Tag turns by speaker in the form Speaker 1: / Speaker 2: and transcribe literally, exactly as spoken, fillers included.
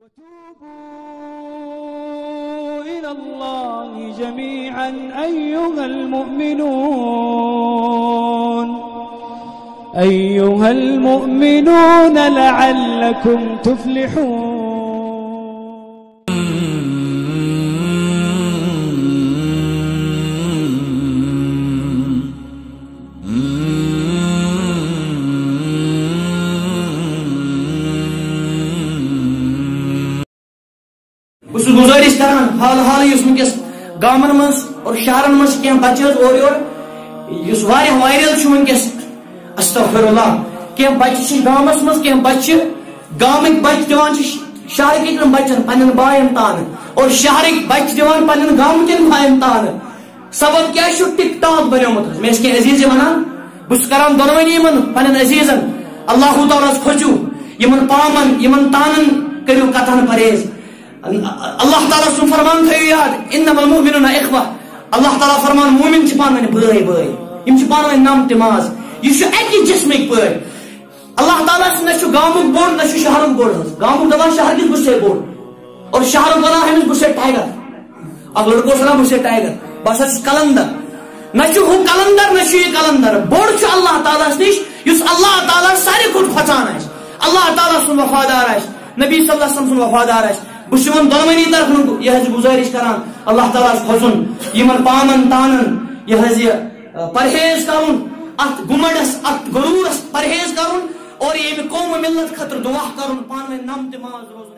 Speaker 1: इलल्लाहि जमीअन अय्युहल मुमिनून अय्युहल मुमिनून लअल्लकुम तुफ्लिहून।
Speaker 2: गुजारिश करान हाल हाल वनकस गामन मज और शहरन मज क्या बच्चे और योर वायरल वनकस अस्तगफिरुल्लाह क्या बच्चे गामस मज क्या बच्चे गामिक बच्चे दिवान शहर के बच्चन पन्न बायन तान और शहर बच्चे दिवान पन्न गाम कन बायन तान। सबब क्या टिकटॉक बनोमुत मे अजीज वनान बस करान दोनवनी पन्न अजीजन अल्लाह ताला खोजू यमन पामन यमन तानन करियो कथन परहेज। अल्लाह ताला सुन फरमान थयो याद इन्नमल मुमिनुना इख्वा। अल्लाह ताला फरमान मोमिन छ पान में भाई भाई यम छ पान में नाम तमाज यह अकि जिस्मिक पे। अल्लाह ताला न गामुक बोड़ न शहरुक बोड़ गामुक दवा शहर किस बुसे बोड़ और शहरुक बना है बुसे टाइगर। अब लड़को सना बुसे टाइगर बस कलंदर न हु कलंदर न यह कलंदर बोड़ अल्लाह ताला निश युस अल्लाह ताला सारे खुद फचान अल्लाह ताला सुन वफादार नबी सल्लल्लाहु अलैहि वसल्लम सुन वफादार बस दोनवनी तरफ यह गुजारिश करान अल्लाह ताला खोजुन यमन पामन तानन यह परहेज करुन अत गुमडस अत गुरूरस परहेज करुन और ये कौम मिल्लत खतर दुआ करुन पान में नम दिमाग रोज।